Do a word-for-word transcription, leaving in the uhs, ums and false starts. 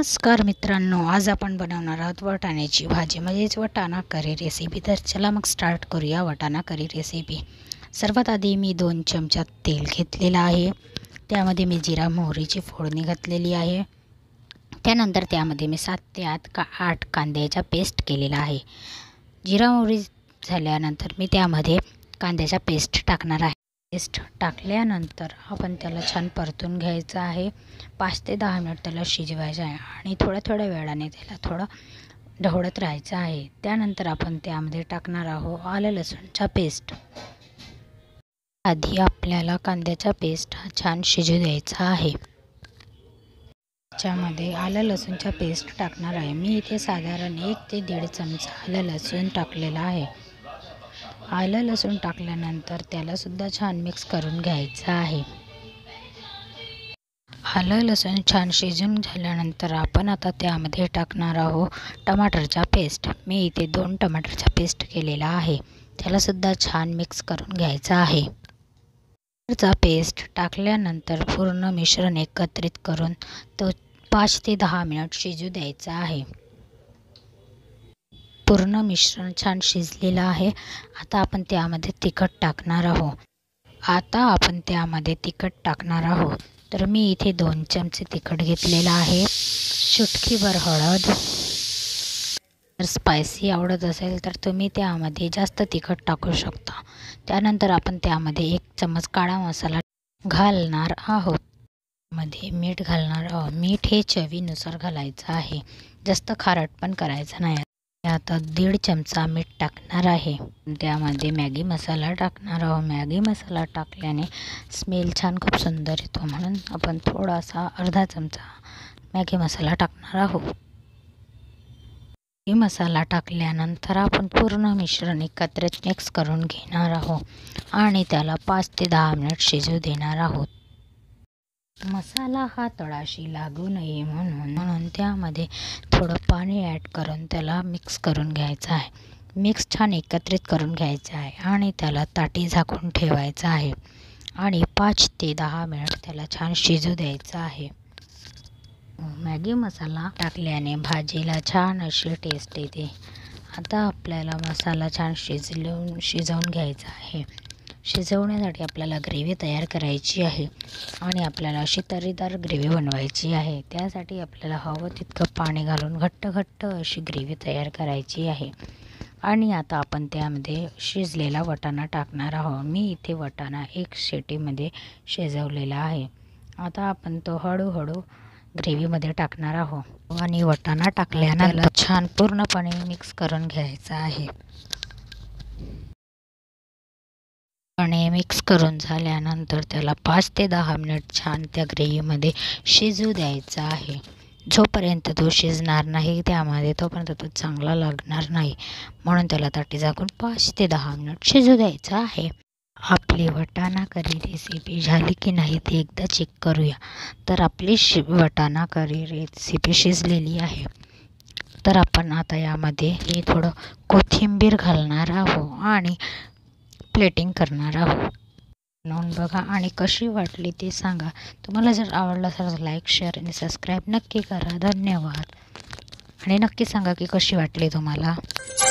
नमस्कार मित्रांनो, आज आपण बनवणार आहोत वाटाण्याची भाजी म्हणजेच वाटाणा करी रेसिपी। तर चला मग स्टार्ट करूया वाटाणा करी रेसिपी। सर्वात आधी मी दोन चमचा तेल घेतलेलं आहे, त्यामध्ये मी जिरा मोहरीची फोडणी घातलेली आहे। त्यानंतर त्यामध्ये मी सात ते आठ का आठ कांद्याचा पेस्ट केलेला आहे। जिरा मोहरी झाल्यानंतर मी त्यामध्ये कांद्याचा पेस्ट टाकणार आहे। पेस्ट टाकल्यानंतर आपण त्याला छान परतून घ्यायचं आहे। पाच ते दहा मिनिट त्याला शिजवायचं आहे आणि थोड्या थोड्या वेळाने त्याला थोडं ढवळत राहायचं आहे। त्यानंतर आपण त्यामध्ये टाकणार आहोत आलं लसूणचा पेस्ट। आधी आपल्याला कांद्याचा पेस्ट हा छान शिजू द्यायचा आहे। त्यामध्ये आलं लसूणचा पेस्ट टाकणार आहे। मी इथे साधारण एक ते दीड चमचा आलं लसूण टाकलेला आहे। आलं लसूण टाकल्यानंतर त्याला सुद्धा छान मिक्स करून घ्यायचं आहे। आलं लसूण छान शिजून झाल्यानंतर आपण आता त्यामध्ये टाकणार आहोत टमाटरचा पेस्ट। मी इथे दोन टमाटरचा पेस्ट केलेला आहे, त्याला सुद्धा छान मिक्स करून घ्यायचं आहे। टमाटरचा पेस्ट टाकल्यानंतर पूर्ण मिश्रण एकत्रित करून तो पाच ते दहा मिनिट शिजू द्यायचा आहे। पूर्ण मिश्रण छान शिजलेलं आहे। आता आपण त्यामध्ये तिखट टाकणार आहोत। आता आपण त्यामध्ये तिखट टाकणार आहोत। तर मी इथे दोन चमचे तिखट घेतलेला आहे। चुटकीभर हळद। जर स्पायसी आवडत असेल तर तुम्ही त्यामध्ये जास्त तिखट टाकू शकता। त्यानंतर आपण त्यामध्ये एक चमच काळा मसाला घालणार आहोत। मध्ये मीठ घालणार आहोत। मीठ हे चवीनुसार घालायचं आहे, जास्त खारट पण करायचं नाही। आता दीड चमचा मीठ टाकणार आहे। त्यामध्ये मॅगी मसाला टाकणार आहोत। मॅगी मसाला टाकल्याने स्मेल छान खूप सुंदर येतो, म्हणून आपण थोडासा अर्धा चमचा मॅगी मसाला टाकणार आहोत। मॅगी मसाला टाकल्यानंतर आपण पूर्ण मिश्रण एकत्रित मिक्स करून घेणार आहोत आणि त्याला पाच ते दहा मिनिट शिजू देणार आहोत। मसाला हा तळाशी लागू नये म्हणून म्हणून त्यामध्ये थोडं पाणी ॲड करून त्याला मिक्स करून घ्यायचं आहे। मिक्स छान एकत्रित करून घ्यायचं आहे आणि त्याला ताटी झाकून ठेवायचं आहे आणि पाच ते दहा मिनिट त्याला छान शिजू द्यायचं आहे। मॅगी मसाला टाकल्याने भाजीला छान अशी टेस्ट येते। आता आपल्याला मसाला छान शिजवून शिजवून घ्यायचा आहे। शिजवण्यासाठी आपल्याला ग्रेव्ही तयार करायची आहे आणि आपल्याला अशी तर्रीदार ग्रेव्ही बनवायची आहे। त्यासाठी आपल्याला हवं तितकं पाणी घालून घट्ट घट्ट अशी ग्रेव्ही तयार करायची आहे। आणि आता आपण त्यामध्ये शिजलेला वाटाणा टाकणार आहोत। मी इथे वाटाणा एक शिट्टीमध्ये शिजवलेला आहे। आता आपण तो हळूहळू ग्रेव्हीमध्ये टाकणार आहोत आणि वाटाणा टाकल्यानंतर छान पूर्णपणे मिक्स करून घ्यायचा आहे। आणि मिक्स करून झाल्यानंतर त्याला पाच ते दहा मिनिट छान त्या ग्रेव्हीमध्ये शिजू द्यायचा आहे। जोपर्यंत तो शिजणार नाही त्यामध्ये तोपर्यंत तो चांगला लागणार नाही, म्हणून त्याला ताटी झाकून पाच ते दहा मिनिट शिजू द्यायचं आहे। आपली वाटाणा करी रेसिपी झाली की नाही ते एकदा चेक करूया। तर आपली शि वाटाणा करी रेसिपी शिजलेली आहे। तर आपण आता यामध्ये हे थोडं कोथिंबीर घालणार आहोत आणि प्लेटिंग करणार आहोत। म्हणून बघा आणि कशी वाटली ते सांगा। तुम्हाला जर आवडलं असेल लाईक शेअर आणि सबस्क्राईब नक्की करा। धन्यवाद आणि नक्की सांगा की कशी वाटली तुम्हाला।